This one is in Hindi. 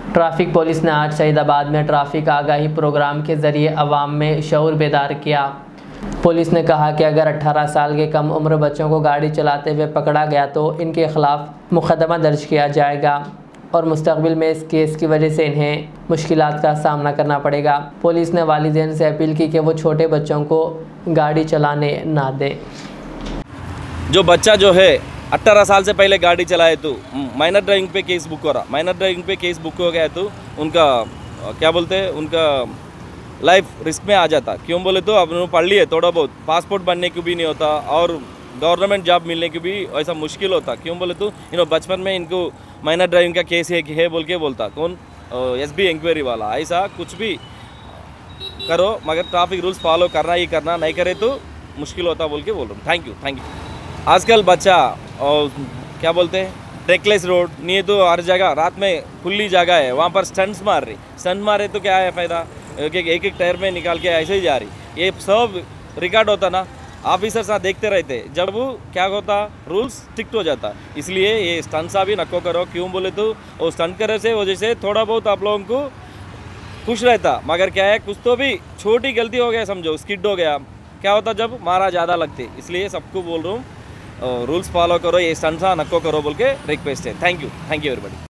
ट्रैफिक पुलिस ने आज शहीदाबाद में ट्रैफिक आगाही प्रोग्राम के जरिए अवाम में शऊर बेदार किया। पुलिस ने कहा कि अगर 18 साल के कम उम्र बच्चों को गाड़ी चलाते हुए पकड़ा गया तो इनके खिलाफ मुकदमा दर्ज किया जाएगा और मुस्तकबिल में इस केस की वजह से इन्हें मुश्किलात का सामना करना पड़ेगा। पुलिस ने वालिदैन से अपील की कि वो छोटे बच्चों को गाड़ी चलाने ना दें। जो बच्चा जो है 18 साल से पहले गाड़ी चलाए तो माइनर ड्राइविंग पे केस बुक हो रहा, माइनर ड्राइविंग पे केस बुक हो गया तो उनका क्या बोलते हैं, उनका लाइफ रिस्क में आ जाता। क्यों बोले तो अब उन्होंने पढ़ लिए थोड़ा बहुत, पासपोर्ट बनने को भी नहीं होता और गवर्नमेंट जॉब मिलने की भी ऐसा मुश्किल होता। क्यों बोले तो बचपन में इनको माइनर ड्राइविंग का केस है बोल के बोलता कौन, SB इंक्वायरी वाला। ऐसा कुछ भी करो मगर ट्रैफिक रूल्स फॉलो करना ही करना, नहीं करे तो मुश्किल होता बोल के बोल रहा हूँ। Thank you. आजकल बच्चा और क्या बोलते हैं ट्रैकलेस रोड नहीं है तो हर जगह रात में खुली जगह है वहाँ पर स्टंट्स मार रही। स्टंट मारे तो क्या है फ़ायदा, एक टायर में निकाल के ऐसे ही जा रही। ये सब रिकॉर्ड होता ना, ऑफिसर साथ देखते रहते, जब वो क्या होता रूल्स स्ट्रिक्ट हो जाता। इसलिए ये स्टंट सा भी नको करो। क्यों बोले तो वो स्टंट करे से वजह से थोड़ा बहुत आप लोगों को खुश रहता, मगर क्या है कुछ तो भी छोटी गलती हो गया समझो, स्किड हो गया, क्या होता जब मारा ज़्यादा लगते। इसलिए सबको बोल रहा हूँ रूल्स फॉलो करो, ये स्टंट सा नको करो बोल के रिक्वेस्ट है। Thank you everybody.